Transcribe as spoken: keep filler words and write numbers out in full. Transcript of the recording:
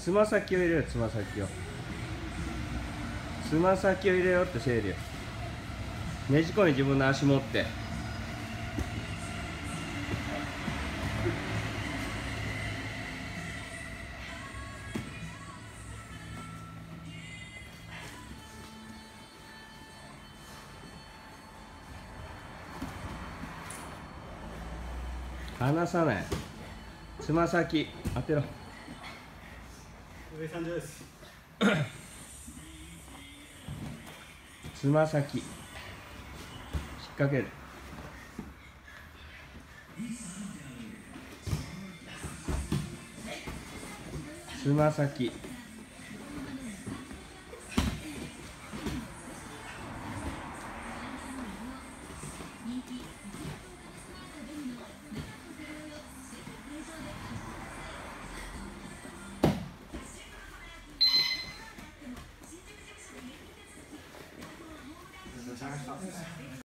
つま先を入れよう、つま先をつま先を入れようってせいでよ。ねじ込み自分の足持って離さない。つま先当てろ。 上さんです。 つま先引っ掛ける。つま先探した。